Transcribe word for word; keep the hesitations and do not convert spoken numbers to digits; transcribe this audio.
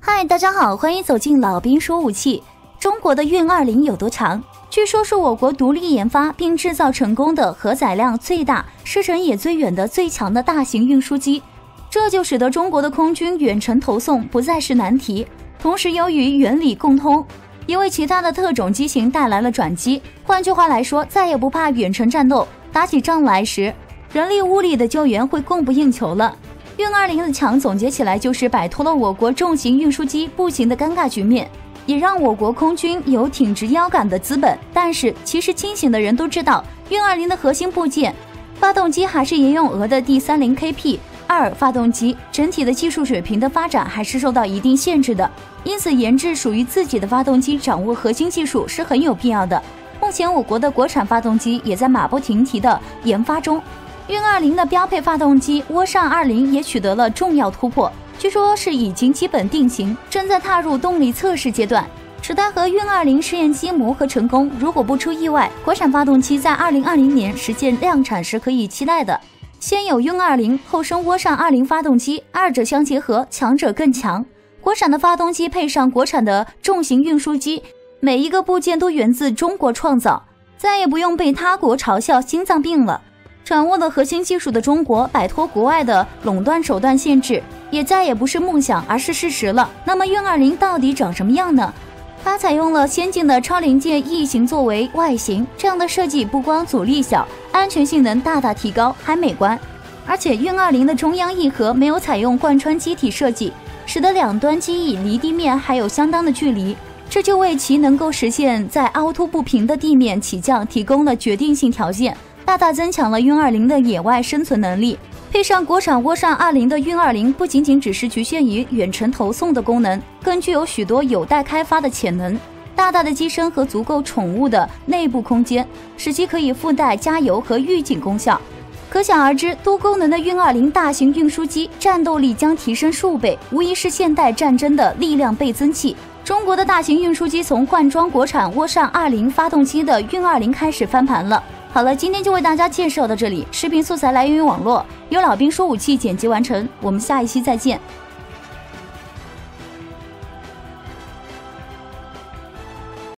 嗨，大家好，欢迎走进老兵说武器。中国的运二零有多强？据说是我国独立研发并制造成功的荷载量最大、射程也最远的最强的大型运输机，这就使得中国的空军远程投送不再是难题。同时，由于原理共通，也为其他的特种机型带来了转机。换句话来说，再也不怕远程战斗，打起仗来时，人力物力的救援会供不应求了。运二零的强总结起来就是摆脱了我国重型运输机不行的尴尬局面，也让我国空军有挺直腰杆的资本。但是其实清醒的人都知道，运二零的核心部件发动机还是沿用俄的 D 三十 K P 二 发动机，整体的技术水平的发展还是受到一定限制的，因此研制属于自己的发动机，掌握核心技术是很有必要的。目前我国的国产发动机也在马不停蹄的研发中，运二零的标配发动机涡扇二零也取得了重要突破，据说是已经基本定型，正在踏入动力测试阶段。只待和运二零试验机磨合成功，如果不出意外，国产发动机在二零二零年实现量产是可以期待的。先有运二零，后生涡扇二零发动机，二者相结合，强者更强。国产的发动机配上国产的重型运输机，每一个部件都源自中国创造，再也不用被他国嘲笑心脏病了。掌握了核心技术的中国，摆脱国外的垄断手段限制，也再也不是梦想，而是事实了。那么运二零到底长什么样呢？它采用了先进的超临界异形作为外形，这样的设计不光阻力小，安全性能大大提高，还美观。而且运二零的中央翼核没有采用贯穿机体设计，使得两端机翼离地面还有相当的距离，这就为其能够实现在凹凸不平的地面起降提供了决定性条件，大大增强了运二零的野外生存能力。配上国产涡扇二零的运二零，不仅仅只是局限于远程投送的功能，更具有许多有待开发的潜能。大大的机身和足够宠物的内部空间，使其可以附带加油和预警功效。可想而知，多功能的运二零大型运输机战斗力将提升数倍，无疑是现代战争的力量倍增器。中国的大型运输机从换装国产涡扇二零发动机的运二零开始翻盘了。好了，今天就为大家介绍到这里。视频素材来源于网络，由老兵说武器剪辑完成。我们下一期再见。